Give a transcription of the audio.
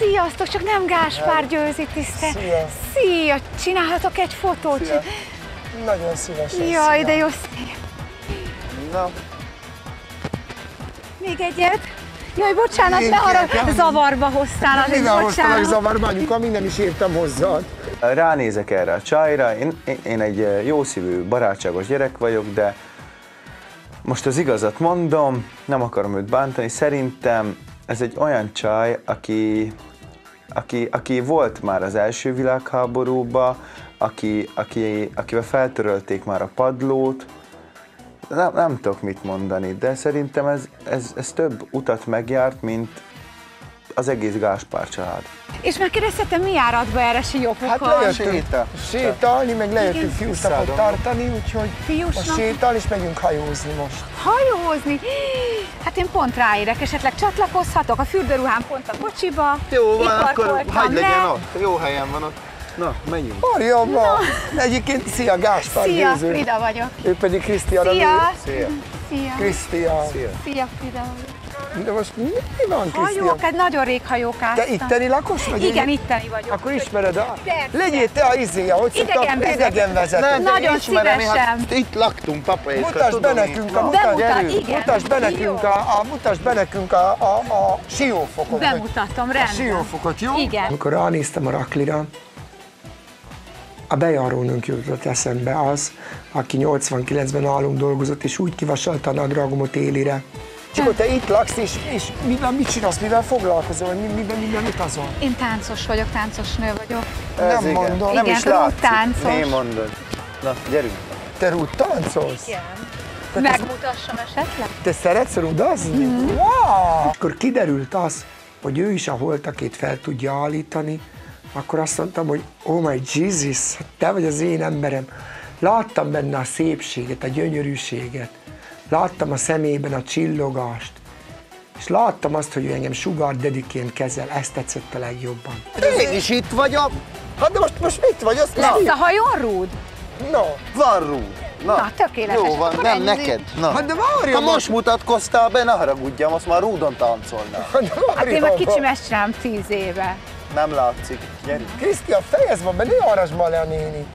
Sziasztok, csak nem Gáspár Győzi, tisztelt. Szia, csinálhatok egy fotót? Szia. Nagyon szívesen. Jaj, de jó szép. Na. Még egyet? Jaj, bocsánat, de arra zavarba hoztál, azért Mivel hoztalak bocsánat. zavarba, anyuka, még nem is értem hozzád. Ránézek erre a csajra, én egy jószívű, barátságos gyerek vagyok, de most az igazat mondom, nem akarom őt bántani, szerintem ez egy olyan csaj, aki volt már az első világháborúban, akivel feltörölték már a padlót. Nem tudok mit mondani, de szerintem ez több utat megjárt, mint az egész Gáspár család. És megkérdezhetem, mi járatba erre Siófokon? Hát lejöttünk sétálni, meg lejöttünk fiúsnapot tartani, úgyhogy most sétál és megyünk hajózni most. Hajózni? Hát én pont ráérek, esetleg csatlakozhatok, a fürdőruhám pont a kocsiba. Jó van, akkor parkoltam hagyd legyen le. ott, jó helyen van ott. Na, menjünk. Marjabba! Egyébként szia, Gáspár Szia, Győző. Frida vagyok. Ő pedig Krisztián. Szia! Szia. Szia! Krisztián. Szia, Frida vagyok. De most mi van, Krisztián? Hajók, hát nagyon rég hajókáztam. Te itteni lakos vagy? Igen, itteni vagyok. Akkor ismered a... Persze. Legyél te a izéja, hogy szoktak Idegenvezető. Nagyon szívesen. Itt laktunk, papa és mutasd be nekünk mutasd be nekünk a Siófokot. Bemutatom, A rendben. Siófokot, jó? Igen. Amikor ránéztem a raklira, a bejárónőnk jutott eszembe az, aki 89-ben nálunk dolgozott, és úgy kivasalta a nadrágomot élire. És akkor te itt laksz, és mit csinálsz, mivel foglalkozol, miben utazol? Én táncos vagyok, táncos nő vagyok. Nem mondom. Nem Igen, is látszik. táncos. Én mondod. Na, gyerünk. Te rúd táncolsz? Igen. Megmutassam esetleg? Te szeretsz rudazni? Wow! Akkor kiderült az, hogy ő is a holtakét fel tudja állítani, akkor azt mondtam, hogy oh my Jesus, te vagy az én emberem. Láttam benne a szépséget, a gyönyörűséget. Láttam a szemében a csillogást. És láttam azt, hogy ő engem sugar dediként kezel. Ez tetszett a legjobban. Én is itt vagyok. Hát de most mit vagy? Azt Lesz a hajón rúd? No. Van rúd. Na, tökéletes. Jó van, Akkor nem ennyi. neked. Na. Hát de várja, Ha most mutatkoztál be, ne haragudjam, azt már rúdon táncolnál. Hát én már kicsim ezt csinálom 10 éve. Nem látszik. Gyerünk. Krisztián, fejezd van be, ne harasd már le a nénit.